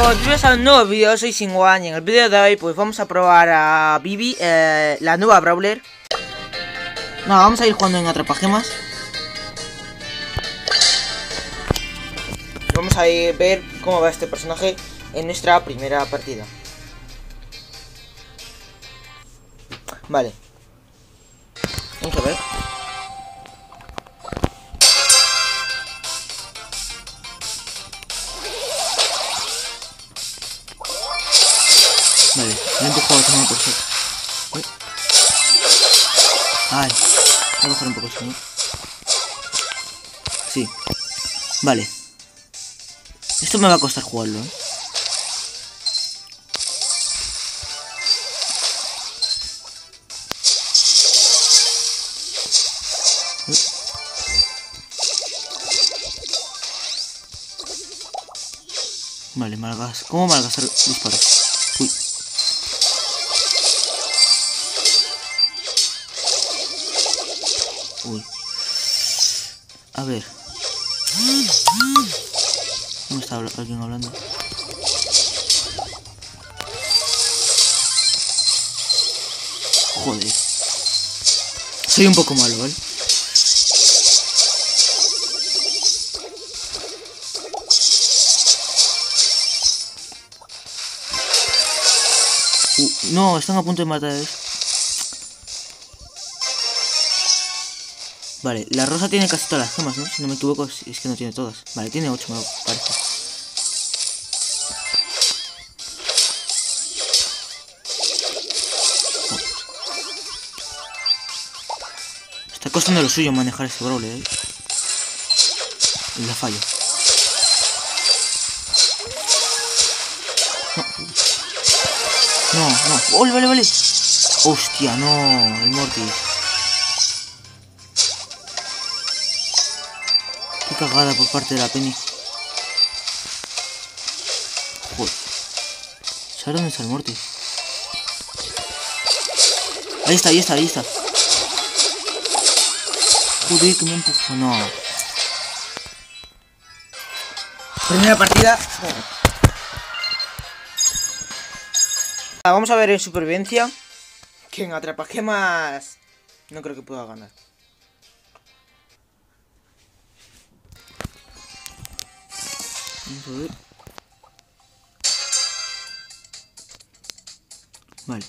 Chicos, bienvenidos a un nuevo vídeo, soy Singwan y en el vídeo de hoy pues vamos a probar a Bibi, la nueva Brawler. No, vamos a ir jugando en Atrapagemas. Vamos a ver cómo va este personaje en nuestra primera partida. Vale. Vamos a ver. Vale, me he empujado a tomar por ser. Ay, voy a bajar un poco el sonido. Sí. Vale. Esto me va a costar jugarlo, ¿eh? Vale, ¿cómo malgastar disparos? Uy. Uy. A ver. ¿Dónde está alguien hablando? Joder. Soy un poco malo, ¿vale? No, están a punto de matar. Vale, la rosa tiene casi todas las gemas, ¿no? Si no me equivoco, es que no tiene todas. Vale, tiene 8, me parece. Oh. Está costando lo suyo manejar este brawler, ¿eh? Y la fallo. No. ¡Oh, vale! Hostia, no, el Mortis. Qué cagada por parte de la Penny. Joder. ¿Sabes dónde está el Mortis? Ahí está. Joder, que me empujó. No. Primera partida. Vamos a ver en supervivencia. Que en Atrapagemas no creo que pueda ganar. Vamos a ver. Vale.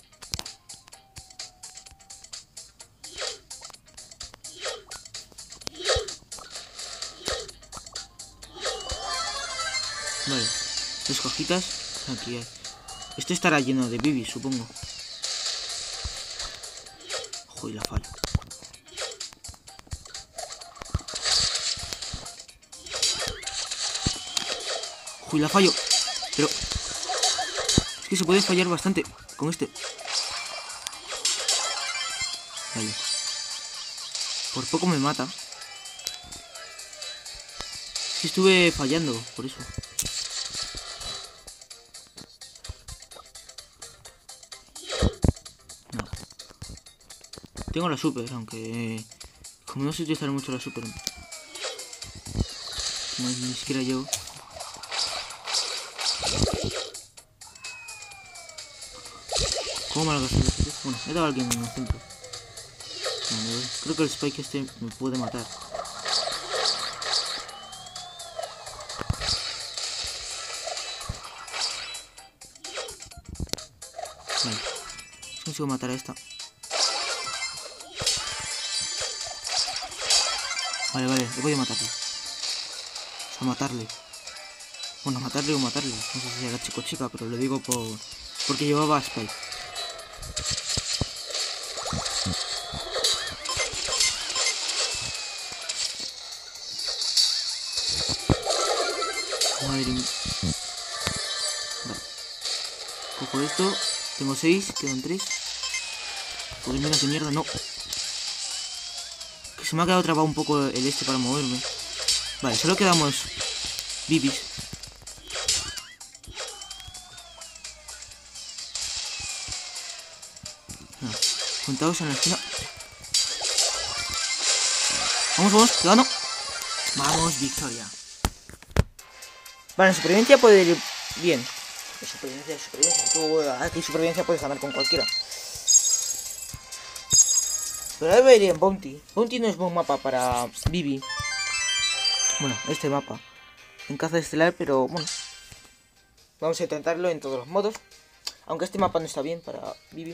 Vale. 2 cajitas. Aquí hay. Esto estará lleno de Bibi, supongo. Joder, la fallo. Joder, la fallo. Pero es que se puede fallar bastante con este. Vale. Por poco me mata. Es que estuve fallando, por eso. Tengo la super, aunque como no sé utilizar mucho la super, ni siquiera llevo. ¿Cómo me lo gasté? Bueno, he dado a alguien en el centro. Vale, creo que el Spike este me puede matar. Vale, consigo matar a esta. Vale, he podido matarle. O sea, matarle. Bueno, matarle o matarle. No sé si era chico o chica, pero lo digo porque llevaba a Spike. Madre mía. Vale. Cojo esto. Tengo 6, quedan 3. Joder, menos de mierda, no. Se me ha quedado trabado un poco el este para moverme. Vale, solo quedamos Bibis. No, juntados en la esquina. Vamos, gano. Vamos, victoria. Vale, en supervivencia Bien. De supervivencia, de supervivencia. Tú aquí supervivencia puedes ganar con cualquiera. Pero ahora vería en Bounty. Bounty no es buen mapa para Bibi. Bueno, este mapa. En caza estelar, pero bueno. Vamos a intentarlo en todos los modos. Aunque este mapa no está bien para Bibi.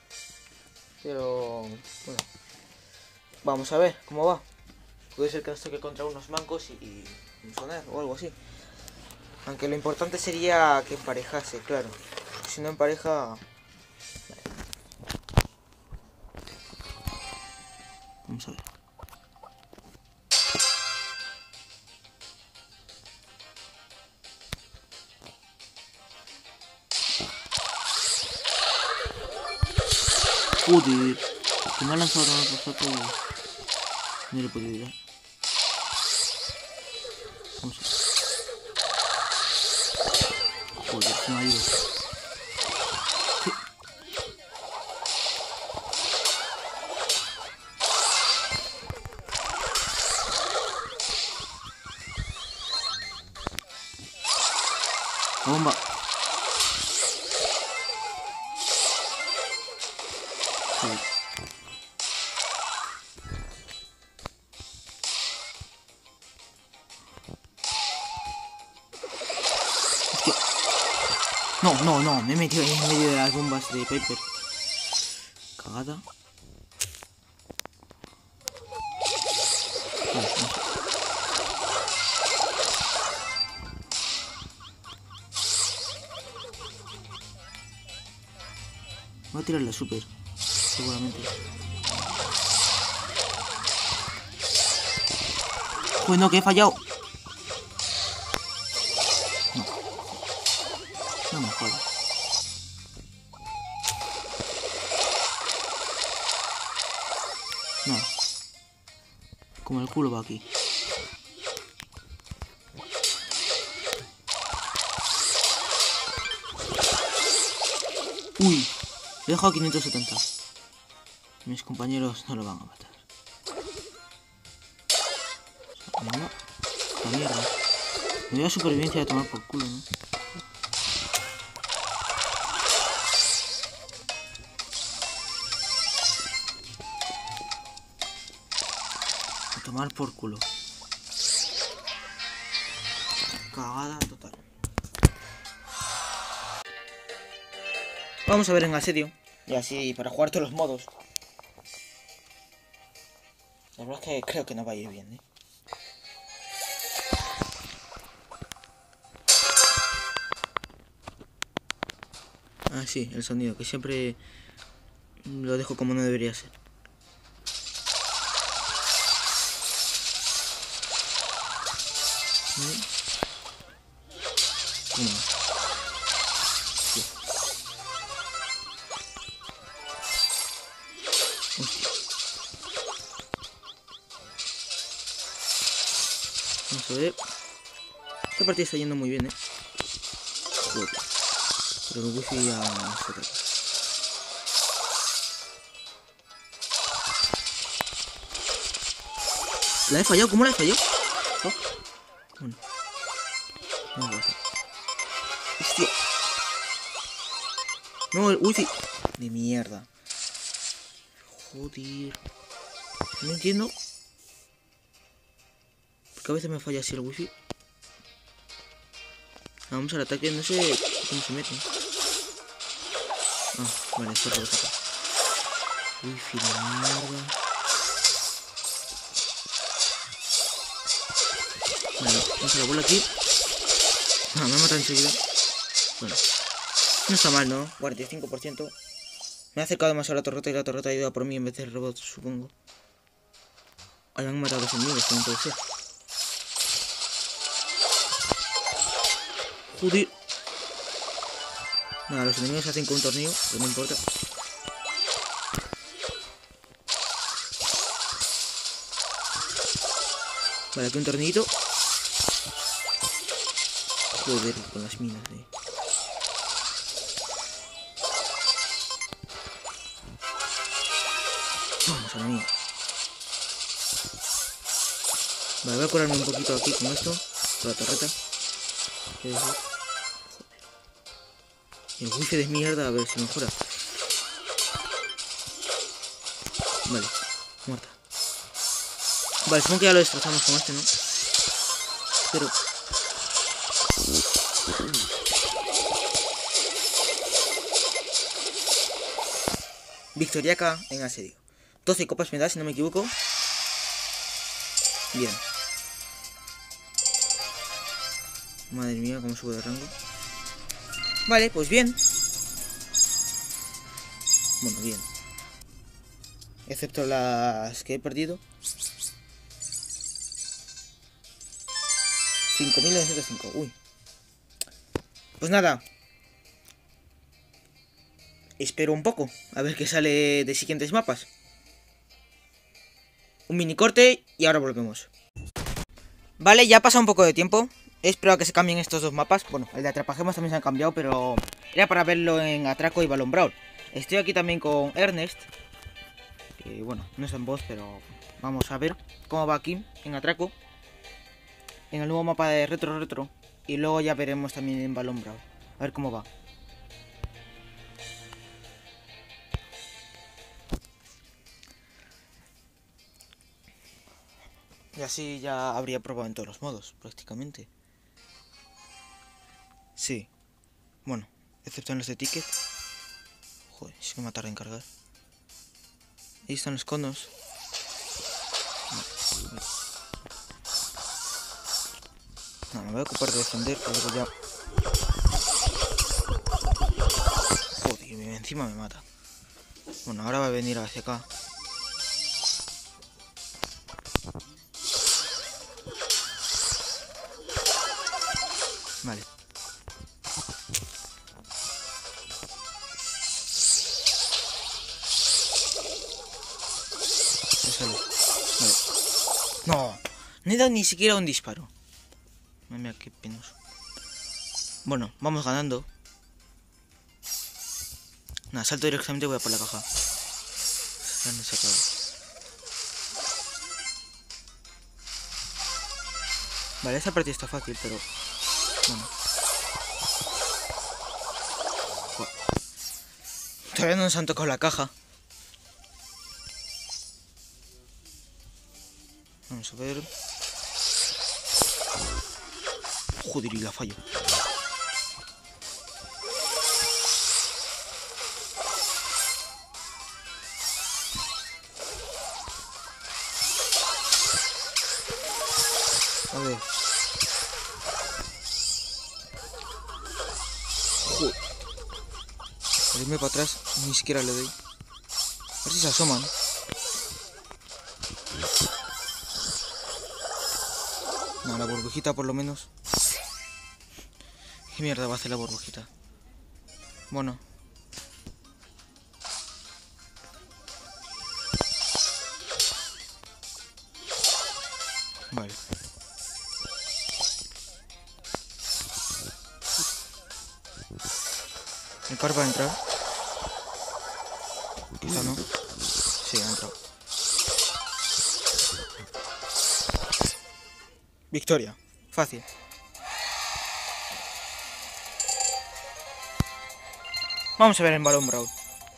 Pero bueno. Vamos a ver cómo va. Puede ser que nos toque contra unos mancos y un sonar o algo así. Aunque lo importante sería que emparejase, claro. Si no empareja... Vale. Vamos a ver. Joder, que me ha lanzado una cosa y no le he podido ir. Vamos a ver. Joder, se me ha ido. Sí. La bomba. Joder. No, me he metido ahí en medio de las bombas de Piper. Cagada. Vale, vamos. Voy a tirar la super, seguramente. Pues no, que he fallado. No me jodas. No. Como el culo va aquí. Uy. He dejado 570. Mis compañeros no lo van a matar. No. La mierda. Me voy a supervivencia de tomar por culo, ¿no? A tomar por culo. Cagada total. Vamos a ver en asedio. Y así para jugar todos los modos. La verdad es que creo que no va a ir bien, ¿eh? Ah, sí, el sonido, que siempre lo dejo como no debería ser. ¿Cómo? Sí. Hostia. Vamos a ver. Esta partida está yendo muy bien, ¿eh? Joder. Pero el wifi ya se trata. ¿La he fallado? ¿Cómo la he fallado? Oh. Bueno. No me pasa. ¡Hostia! No, el wifi. De mierda. Joder. No entiendo. Porque a veces me falla así el wifi. Vamos al ataque, no sé cómo se mete. Ah, vale, esto por acá. Wifi de mierda. Vale, vamos a la bola aquí. Ah, me ha matado enseguida. Bueno, no está mal, ¿no? 45%. Me ha acercado demasiado a la torreta y la torreta ha ido a por mí en vez del robot, supongo. Ahí me han matado los enemigos, como puede ser. Joder. Nada, los enemigos hacen con un tornillo, pero no importa. Vale, aquí un tornillito. Joder, con las minas, Vamos a la mía. Vale, voy a curarme un poquito aquí con esto. Con la torreta. El wifi de mierda, a ver si mejora. Vale, muerta. Vale, supongo que ya lo destrozamos con este, ¿no? Pero... Victoriaca en asedio. 12 copas me da, si no me equivoco. Bien. Madre mía, cómo subo de rango. Vale, pues bien. Bueno, bien. Excepto las que he perdido. 5.905. Uy. Pues nada. Espero un poco. A ver qué sale de siguientes mapas. Un mini corte y ahora volvemos. Vale, ya ha pasado un poco de tiempo. He esperado a que se cambien estos dos mapas. Bueno, el de Atrapagemas también se han cambiado, pero era para verlo en Atraco y Balón Brawl. Estoy aquí también con Ernest. Que bueno, no es en voz, pero vamos a ver cómo va aquí en Atraco. En el nuevo mapa de Retro. Y luego ya veremos también en Balón Brawl. A ver cómo va. Y así ya habría probado en todos los modos, prácticamente. Sí. Bueno, excepto en los de ticket. Joder, es que me tarda en cargar. Ahí están los conos. No, me voy a ocupar de defender, pero luego ya... Joder, encima me mata. Bueno, ahora va a venir hacia acá. Vale. Vale. No, no he dado ni siquiera un disparo. Mira qué penoso. Bueno, vamos ganando. Nada, salto directamente, voy a por la caja. Ya no se acaba. Vale, esa partida está fácil, pero... Bueno. Joder. Todavía no nos han tocado la caja. Vamos a ver... Joder, y la fallo. A ver. Joder. Al irme para atrás, ni siquiera le doy. A ver si se asoman. No, la burbujita por lo menos. ¿Qué mierda va a hacer la burbujita? Bueno. Vale. El car va a entrar. Quizá no. Sí, ha entrado. Victoria. Fácil. Vamos a ver en Balón Brawl.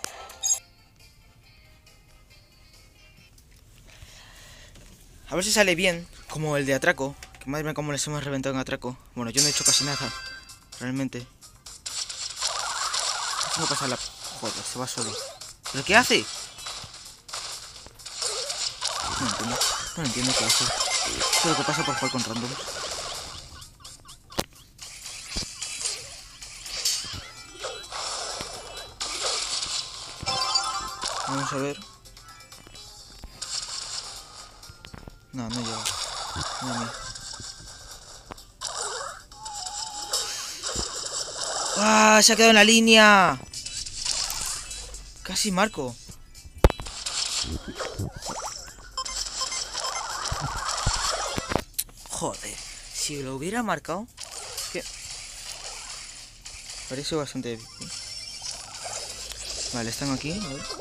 A ver si sale bien, como el de Atraco. Que madre mía cómo les hemos reventado en Atraco. Bueno, yo no he hecho casi nada, realmente. No pasa la... Joder, se va solo. ¿Pero qué hace? No entiendo qué hace. Eso es lo que pasa por jugar con randoms. Vamos a ver. No, no llega. No. ¡Ah! Se ha quedado en la línea. Casi marco. Joder. Si lo hubiera marcado. ¿Qué? Parece bastante épico. Vale, están aquí. A ver.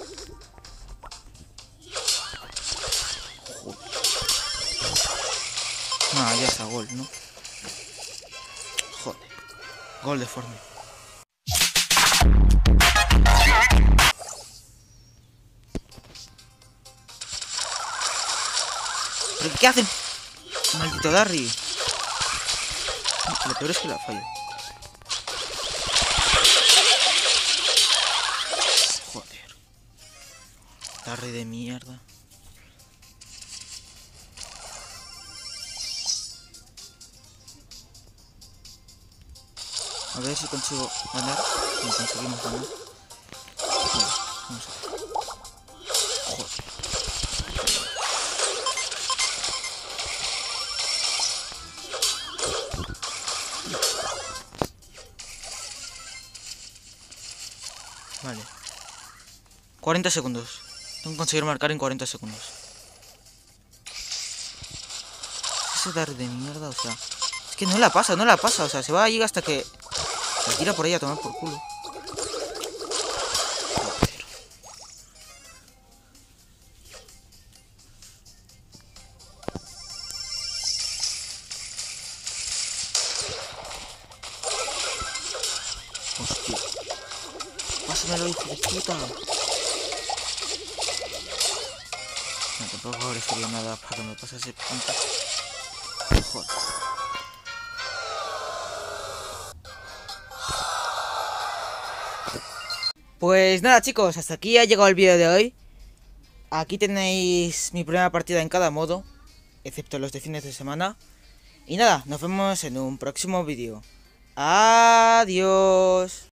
Ah, ya está, gol, ¿no? Joder. Gol de forma. ¿Qué hace? Maldito Darry. Lo peor es que la fallo. Joder. Darry de mierda. A ver si consigo ganar. No conseguimos ganar. Vale, vamos a ver. Joder. Vale. 40 segundos. Tengo que conseguir marcar en 40 segundos. Ese Darry de mierda, o sea. Es que no la pasa, o sea, se va ahí hasta que la tira por ahí a tomar por culo. Joder. Hostia. Pásamelo, hijo de puta. No, tampoco agradecería nada para que me pasase punto. Joder. Pues nada, chicos, hasta aquí ha llegado el vídeo de hoy. Aquí tenéis mi primera partida en cada modo, excepto los de fines de semana. Y nada, nos vemos en un próximo vídeo. Adiós.